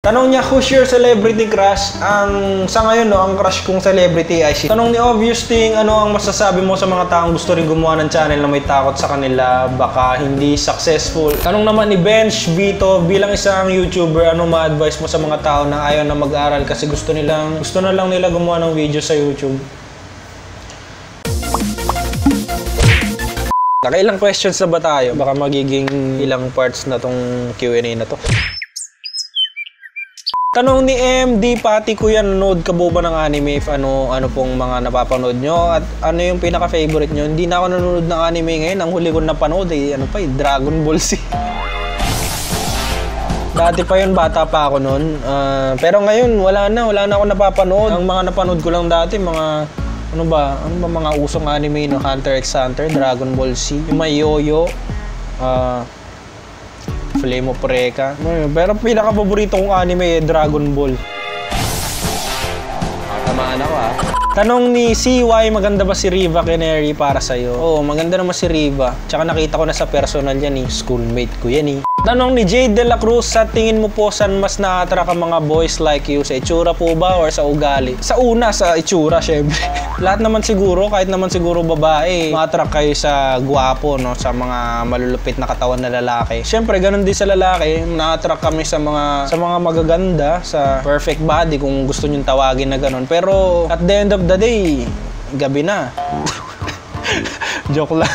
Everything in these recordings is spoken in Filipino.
Tanong niya, who's your celebrity crush? Sa ngayon, no, ang crush kong celebrity ay si... Tanong ni Obvious Thing, ano ang masasabi mo sa mga taong gusto rin gumawa ng channel na may takot sa kanila, baka hindi successful? Tanong naman ni Bench Vito, bilang isang YouTuber, ano ma-advise mo sa mga tao na ayaw na mag-aral kasi gusto na lang nila gumawa ng video sa YouTube? Nakailang questions na ba tayo? Baka magiging ilang parts na tong Q&A na to. Tanong ni MD, pati kuya, nanood ka ba ng anime? Ano pong mga napapanood nyo? At ano yung pinaka-favorite nyo? Hindi na ako nanonood ng anime ngayon. Ang huli ko napanood ay Dragon Ball Z. Dati pa yun, bata pa ako noon. Pero ngayon, wala na ako napapanood. Ang mga napanood ko lang dati, mga... Ano ba mga usong anime, no? Hunter x Hunter, Dragon Ball Z, yung may Yoyo, Flame of Recca. Pero pinaka-paborito kong anime Dragon Ball. Tamaan ako Tanong ni CY, maganda ba si Riva Canary para sa'yo? Oo, maganda naman si Riva. Tsaka nakita ko na sa personal yan schoolmate ko yan Tanong ni Jade De La Cruz, sa tingin mo po saan mas na-attract ang mga boys like you? Sa itsura po ba or sa ugali? Sa una, sa itsura syempre. Lahat naman siguro, kahit naman siguro babae, ma-attract kayo sa gwapo, no? Sa mga malulupit na katawan na lalaki. Syempre, ganun din sa lalaki, na-attract kami sa mga magaganda, sa perfect body kung gusto nyong tawagin na ganun. Pero at the end of the day, gabi na. Joke lang.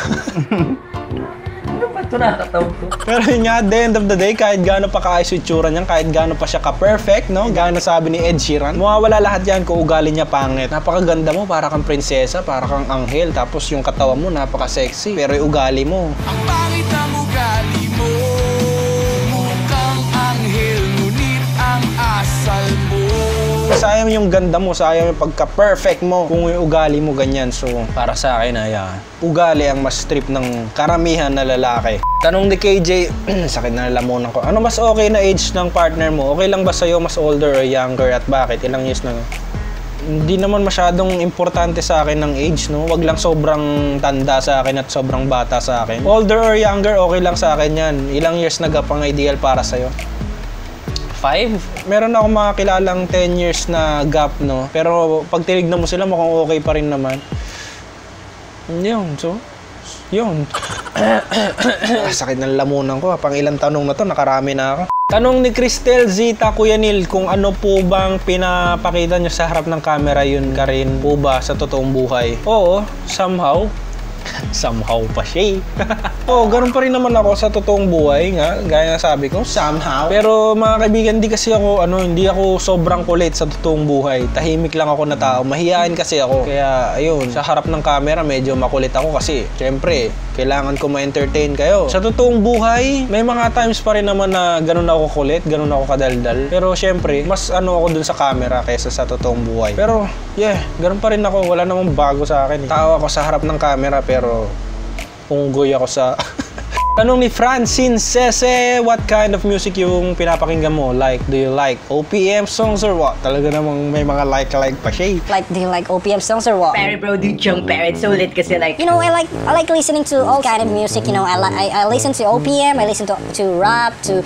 Pero yun nga, at the end of the day, kahit gaano pa kaayos yung itsura niyan, kahit gaano pa siya ka-perfect, no? Gaano sabi ni Ed Sheeran, mawawala lahat yan kung ugali niya pangit. Napakaganda mo, para kang prinsesa, para kang anghel, tapos yung katawan mo, napaka-sexy. Pero yung ugali mo, ang pangit ang ugali mo, mukhang anghel, ngunit ang asal mo. Sayang yung ganda mo, sayang yung pagka-perfect mo kung yung ugali mo ganyan. So, para sa akin ay ugali ang mas trip ng karamihan na lalaki. Tanong ni KJ, sakit na nalamunan ko. Ano mas okay na age ng partner mo? Okay lang ba sa'yo mas older or younger at bakit? Ilang years na? Hindi naman masyadong importante sa akin ng age, no? Wag lang sobrang tanda sa akin at sobrang bata sa akin. Older or younger, okay lang sa akin yan. Ilang years na gap ang ideal para sa'yo? 5? Meron ako mga kilalang 10 years na gap, no? Pero pag tinignan mo sila, mukhang okay pa rin naman. Yun, so, yun. Sakit ng lamunan ko. Pang ilang tanong na to, nakarami na ako. Tanong ni Cristel Zita, Kuya Neil, kung ano po bang pinapakita nyo sa harap ng camera, yun ka rin po ba sa totoong buhay? Oo, somehow. Somehow pa siya Oo, ganun pa rin naman ako sa totoong buhay nga, gaya na sabi ko, somehow. Pero mga kaibigan, hindi ako sobrang kulit sa totoong buhay. Tahimik lang ako na tao, mahihain kasi ako. Kaya ayun, sa harap ng camera medyo makulit ako kasi syempre, kailangan ko ma-entertain kayo. Sa totoong buhay, may mga times pa rin naman na ganun ako kulit, ganun ako kadaldal. Pero syempre, mas ako dun sa camera kaysa sa totoong buhay. Pero yeah, ganun pa rin ako, wala namang bago sa akin. Tao ako sa harap ng camera pero unggoy ako sa... Tanong ni Francine Sese, what kind of music yung pinapakinggan mo? Like, do you like OPM songs or what? Talaga namang may mga like pa siya. Like, do you like OPM songs or what? Pare bro, dude, yung pare, it's so lit kasi like... You know, I like listening to all kind of music, you know, I listen to OPM, I listen to rap, to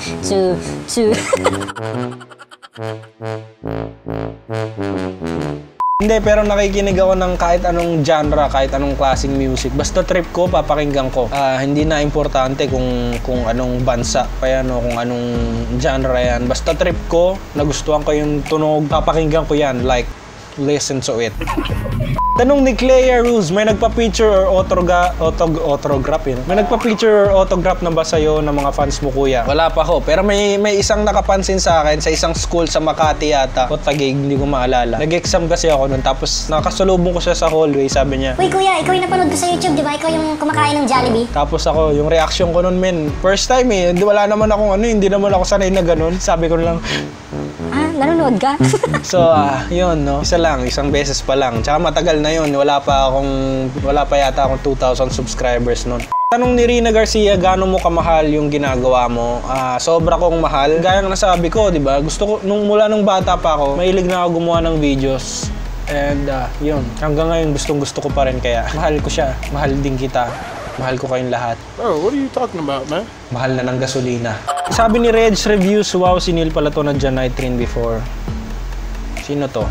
Hindi, pero nakikinig ako ng kahit anong genre, kahit anong klaseng music. Basta trip ko, papakinggan ko. Hindi na importante kung anong bansa pa yan o kung anong genre yan. Basta trip ko, nagustuhan ko yung tunog, papakinggan ko yan. Like, listen to it. Tanong ni Clea Ruz, may nagpa-picture or autograph yun? May nagpa-picture or autograph na ba sa'yo ng mga fans mo, kuya? Wala pa ho, pero may isang nakapansin sa akin sa isang school sa Makati yata o Taguig, hindi ko maalala. Nag-exam kasi ako nun, tapos nakasalubong ko siya sa hallway, sabi niya, "Uy kuya, ikaw yung napanood ko sa YouTube, di ba? Ikaw yung kumakain ng Jollibee?" Tapos ako, yung reaction ko nun, men, first time wala naman akong hindi naman ako sanay na ganun. Sabi ko lang, nanonood ka? So, yun, no? Isang beses pa lang. Tsaka matagal na yun. Wala pa yata akong 2,000 subscribers nun. Tanong ni Rina Garcia, gaano mo kamahal yung ginagawa mo? Sobra kong mahal. Gaya ng nasabi ko, di ba? Gusto ko, mula nung bata pa ako, mahilig na ako gumawa ng videos. And, yun. Hanggang ngayon, gustong gusto ko pa rin. Kaya, mahal ko siya. Mahal din kita. Mahal ko kayong lahat. Bro, what are you talking about, man? Mahal na ng gasolina. Sabi ni Reg Reviews, wow, si Neil pala to nandyan nitrine before. Sino to?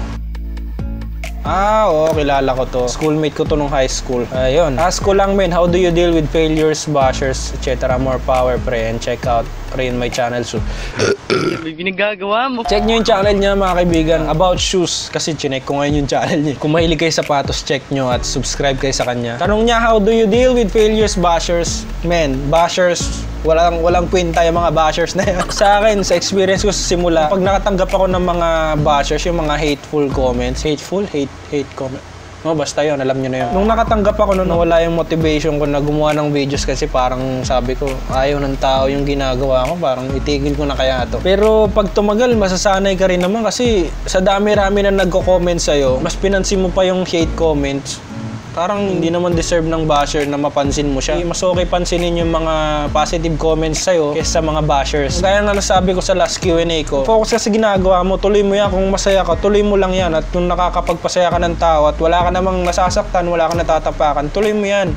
Oo, kilala ko to. Schoolmate ko to nung high school. Ayun. Ask ko lang, men, how do you deal with failures, bashers, etc. More power, pre. And check out rin my channel soon. May ginagagawa mo. Check nyo yung channel niya, mga kaibigan, about shoes. Kasi chinek ko ngayon yung channel niya. Kung mahilig kayo sapatos, check nyo at subscribe kayo sa kanya. Tanong niya, how do you deal with failures, bashers? Men, bashers, walang kwenta yung mga bashers na yan. Sa akin, sa experience ko sa simula, pag nakatanggap ako ng mga bashers, yung mga hateful comments, hate comment. No, basta yun, alam nyo na yun. Nung nakatanggap ako nun, nawala yung motivation ko na gumawa ng videos kasi parang sabi ko, ayaw ng tao yung ginagawa ko, parang itigil ko na kaya to. Pero pag tumagal, masasanay ka rin naman kasi sa dami-rami na nagko-comment sa'yo, mas pinansin mo pa yung hate comments. Parang hindi naman deserve ng basher na mapansin mo siya. Mas okay pansinin yung mga positive comments sa'yo kaysa sa mga bashers. Kaya nga nasabi ko sa last Q&A ko, focus ka sa ginagawa mo, tuloy mo yan. Kung masaya ka, tuloy mo lang yan. At kung nakakapagpasaya ka ng tao at wala ka namang nasasaktan, wala ka natatapakan, tuloy mo yan.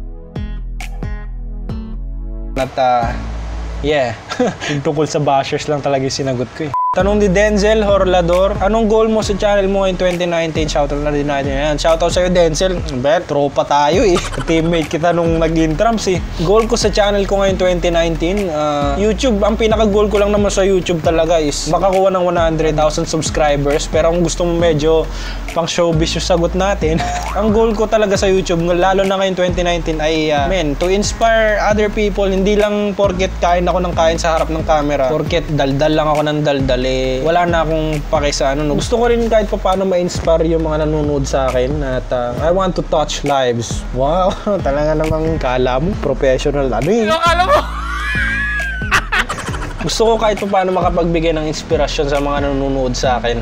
At yeah, yung tungkol sa bashers lang talaga yung sinagot ko eh. Tanong ni Denzel Horlador, anong goal mo sa channel mo ngayong 2019? Shoutout na din natin yan. Shoutout sa'yo, Denzel. Bet, tropa tayo eh. Teammate kita nung nag-intrams eh. Goal ko sa channel ko ngayong 2019, YouTube, ang pinaka-goal ko lang naman sa YouTube talaga is makakuha ng 100,000 subscribers. Pero kung gusto mo medyo pang showbiz yung sagot natin, ang goal ko talaga sa YouTube, lalo na ngayong 2019 ay, to inspire other people. Hindi lang porket kain ako ng kain sa harap ng camera. Porket daldal lang ako ng daldal. Wala na akong pake sa ano. Gusto ko rin kahit pa paano ma-inspire yung mga nanonood sa akin at I want to touch lives. Wow, talaga namang kala mo, professional ano eh. Akala mo? Gusto ko kahit pa paano makapagbigay ng inspirasyon sa mga nanonood sa akin.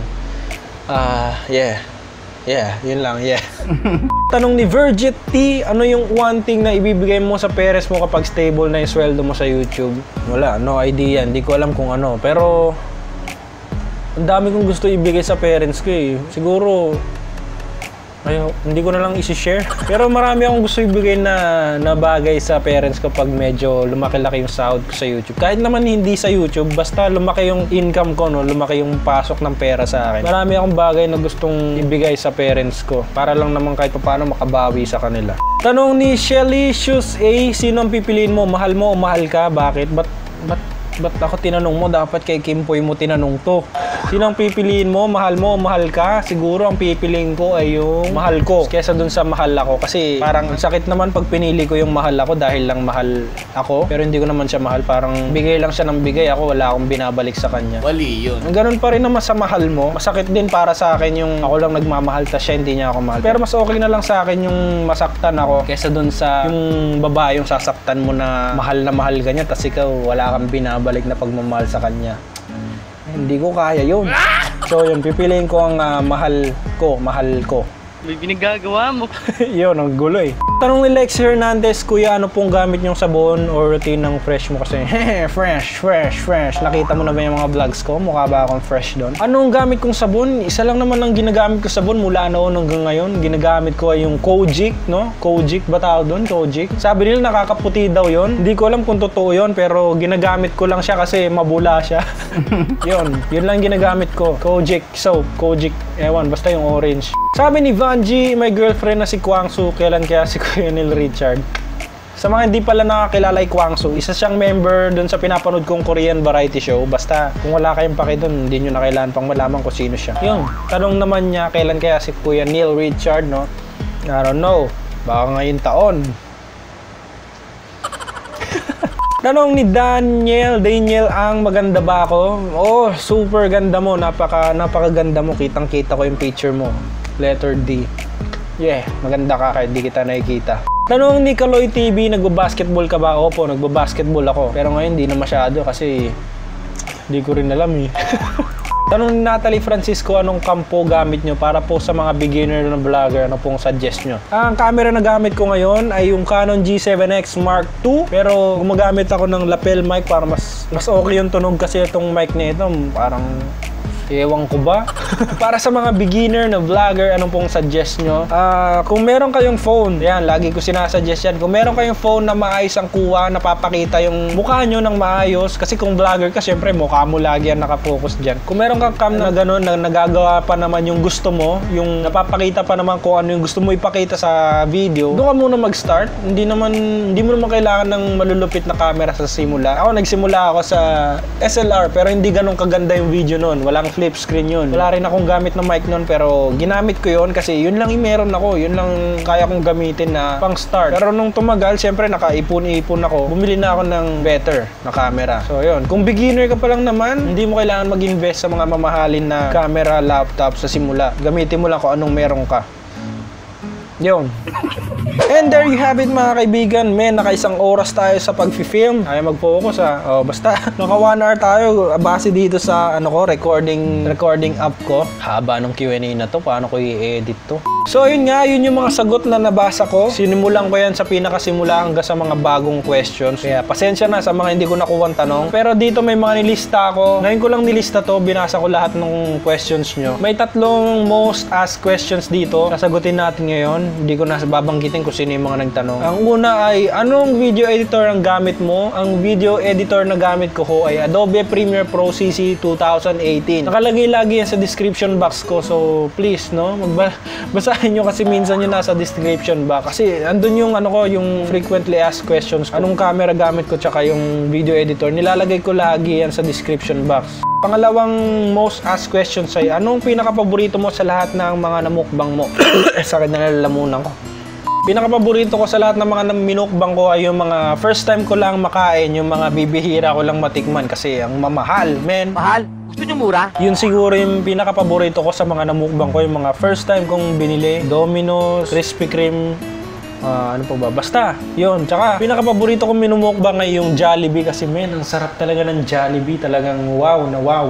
Yeah, yun lang, yeah. Tanong ni Virgit T, ano yung one thing na ibibigay mo sa parents mo kapag stable na yung sweldo mo sa YouTube? Wala, no idea. Hindi ko alam kung ano. Pero ang dami kong gusto ibigay sa parents ko eh. Siguro, hindi ko na lang isi-share. Pero marami akong gusto ibigay na bagay sa parents ko pag medyo lumaki-laki yung sahod ko sa YouTube. Kahit naman hindi sa YouTube, basta lumaki yung income ko, no? Lumaki yung pasok ng pera sa akin. Marami akong bagay na gustong ibigay sa parents ko para lang naman kahit paano makabawi sa kanila. Tanong ni Shelicious A, sino ang pipiliin mo? Mahal mo o mahal ka? Bakit? Ba't ako tinanong mo? Dapat kay Kimpoy mo tinanong to. Sino ang pipiliin mo? Mahal mo o mahal ka? Siguro ang pipiliin ko ay yung mahal ko kesa dun sa mahal ako. Kasi parang sakit naman pag pinili ko yung mahal ako dahil lang mahal ako. Pero hindi ko naman siya mahal. Parang bigay lang siya ng bigay. Ako wala akong binabalik sa kanya. Wali yun. Ganun pa rin naman sa mahal mo. Masakit din para sa akin yung ako lang nagmamahal tas siya hindi niya ako mahal. Pero mas okay na lang sa akin yung masaktan ako kesa dun sa yung babae yung sasaktan mo na mahal ka niya tas ikaw wala kang binabalik na pagmamahal sa kanya. Hindi ko kaya yun. So yun, pipiliin ko ang mahal ko. May ginagagawa mo. Yun, ang gulo eh. Tanong ni Lex Hernandez, kuya, ano pong gamit yung sabon or routine ng fresh mo? Kasi, fresh. Nakita mo na ba yung mga vlogs ko? Mukha ba akong fresh doon? Anong gamit kong sabon? Isa lang naman ang ginagamit ko sabon mula noon hanggang ngayon. Ginagamit ko ay yung Kojic, no? Kojic ba tawag doon? Kojic. Sabi nila nakakaputi daw yon. Hindi ko alam kung totoo yon, pero ginagamit ko lang siya kasi mabula siya. Yun lang ginagamit ko. Kojic soap, Kojic, ewan, basta yung orange. Sabi ni Vanji, my girlfriend na si Kwangsu, kailan kaya si Kuya Neil Richard? Sa mga hindi pala nakakilala kay Kwangsu, isa siyang member dun sa pinapanood kong Korean variety show. Basta, kung wala kayong paki dun, hindi nyo na kailangan pang malaman kung sino siya. Yun, tanong naman niya, kailan kaya si Kuya Neil Richard, no? I don't know, baka ngayong taon. Tanong ni Daniel, ang maganda ba ako? Oh, super ganda mo, napakaganda mo, kitang-kita ko yung picture mo. Letter D. Yeah, maganda ka kahit di kita nakikita. Tanong ni Kaloy TV, nagbabasketball ka ba? Opo, nagbabasketball ako. Pero ngayon hindi na masyado kasi hindi ko rin alam eh. Tanong ni Natalie Francisco, anong kampo gamit nyo para po sa mga beginner na vlogger? Ano pong suggest nyo? Ang camera na gamit ko ngayon ay yung Canon G7X Mark II. Pero gumagamit ako ng lapel mic para mas okay yung tunog kasi itong mic na ito parang Ewan ko ba? Para sa mga beginner na vlogger, anong pong suggest nyo? Kung meron kayong phone, yan, lagi ko sinasuggest yan. Kung meron kayong phone na maayos ang kuha, napapakita yung mukha nyo ng maayos, kasi kung vlogger ka, syempre mukha mo lagi yan nakafocus dyan. Kung meron kang cam na gano'n, na nagagawa pa naman yung gusto mo, yung napapakita pa naman kung ano yung gusto mo ipakita sa video, doon ka muna mag-start. Hindi mo naman kailangan ng malulupit na camera sa simula. Ako, nagsimula ako sa SLR, pero hindi ganun kaganda yung video nun. Walang flip screen yun. Wala rin akong gamit na mic nun, pero ginamit ko yun kasi yun lang yung meron ako. Yun lang kaya kong gamitin na pang start. Pero nung tumagal, syempre nakaipon-ipon ako. Bumili na ako ng better na camera. So yun, kung beginner ka pa lang naman, hindi mo kailangan mag-invest sa mga mamahalin na camera, laptop sa simula. Gamitin mo lang kung anong meron ka. Yun. And there you have it mga kaibigan. Men, naka-1 oras tayo sa pag-film. Ayaw mag-focus ha. Basta naka 1 hour tayo base dito sa recording app ko. Haba ng Q&A na to. Paano ko i-edit to? So yun nga, yun yung mga sagot na nabasa ko. Sinimulan ko yan sa pinakasimula hanggang sa mga bagong questions. Kaya pasensya na sa mga hindi ko nakuha tanong. Pero dito may mga nilista ako. Ngayon ko lang nilista to. Binasa ko lahat ng questions nyo. May 3 most asked questions dito. Sasagutin natin ngayon. Hindi ko na babanggitin kung sino yung mga nagtanong. Ang una ay, anong video editor ang gamit mo? Ang video editor na gamit ko ay Adobe Premiere Pro CC 2018. Nakalagay lagi yan sa description box ko. So please, no? Basahin nyo kasi minsan yun nasa description box. Kasi andun yung yung frequently asked questions. Anong camera gamit ko tsaka yung video editor. Nilalagay ko lagi yan sa description box. Pangalawang most asked questions ay, anong pinaka-paborito mo sa lahat ng mga namukbang mo? Sakit na nalalamunan ko. Pinaka-paborito ko sa lahat ng mga minukbang ko ay yung mga first time ko lang makain, yung mga bibihira ko lang matikman kasi ang mamahal, men. Mahal? Gusto nyo mura? Yun siguro yung pinaka-paborito ko sa mga namukbang ko, yung mga first time kong binili. Domino's, Krispy Kreme, ano pa ba? Basta, yun. Tsaka, pinaka-paborito kong minumukbang ay yung Jollibee kasi, men, ang sarap talaga ng Jollibee. Talagang wow na wow.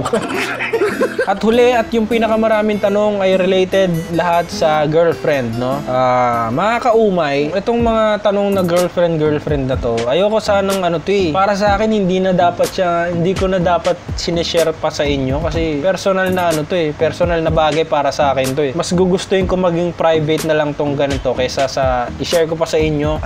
At huli, at yung pinakamaraming tanong ay related lahat sa girlfriend, no? Mga kaumay, itong mga tanong na girlfriend na to, ayoko sanang para sa akin, hindi ko na dapat sinishare pa sa inyo kasi personal na personal na bagay para sa akin to eh. Mas gugustuhin ko maging private na lang tong ganito kaysa sa i-share ko pa sa inyo.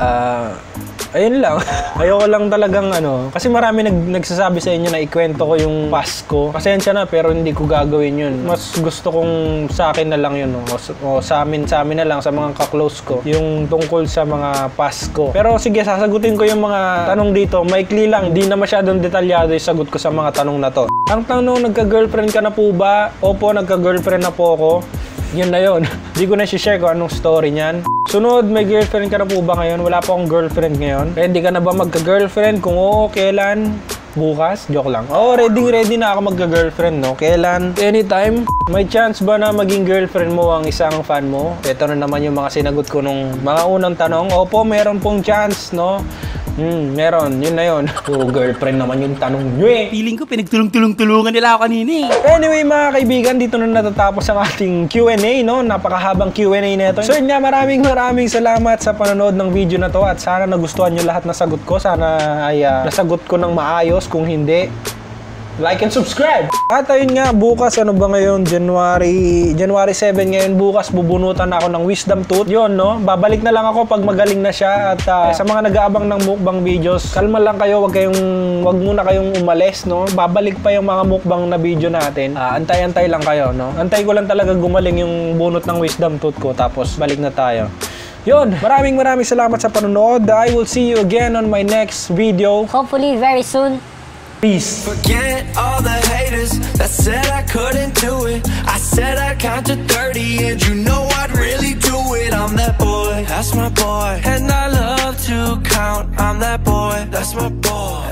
Ayun lang. Ayoko lang talagang kasi marami nagsasabi sa inyo na ikwento ko yung past ko. Pasensya na pero hindi ko gagawin yun. Mas gusto kong sa akin na lang yun, o sa amin na lang, sa mga ka-close ko, yung tungkol sa mga past ko. Pero sige, sasagutin ko yung mga tanong dito. Maikli lang, di na masyadong detalyado yung sagot ko sa mga tanong na to. Ang tanong, nagka-girlfriend ka na po ba? Opo, nagka-girlfriend na po ako. Yun na yun. Di ko na share kung anong story niyan. Sunod, may girlfriend ka na po ba ngayon? Wala pa akong girlfriend ngayon. Ready ka na ba magka-girlfriend? Kung oo, kailan? Bukas? Joke lang. Ready na ako magka-girlfriend, no? Kailan? Anytime? May chance ba na maging girlfriend mo ang isang fan mo? Ito na naman yung mga sinagot ko nung mga unang tanong. Opo, meron pong chance, no? Meron. Yun na yun. Puro girlfriend naman yung tanong nyo eh. Feeling ko pinagtulong-tulungan nila ako kanina eh. Anyway mga kaibigan, dito na natatapos ang ating Q&A, no? Napakahabang Q&A na ito. So yun nga, maraming salamat sa panonood ng video na to at sana nagustuhan nyo lahat na sagot ko. Sana ay nasagot ko ng maayos. Kung hindi, like and subscribe! At ayun nga, bukas, ano ba ngayon? January 7 ngayon. Bukas, bubunutan na ako ng wisdom tooth. Yun, no? Babalik na lang ako pag magaling na siya. At sa mga nag-aabang ng mukbang videos, kalma lang kayo. Wag muna kayong umalis, no? Babalik pa yung mga mukbang na video natin. Antay-antay lang kayo, no? Antay ko lang talaga gumaling yung bunot ng wisdom tooth ko. Tapos, balik na tayo. Yun, maraming salamat sa panonood. I will see you again on my next video. Hopefully, very soon. Peace. Forget all the haters that said I couldn't do it. I said I'd count to 30 and you know I'd really do it. I'm that boy, that's my boy. And I love to count, I'm that boy, that's my boy.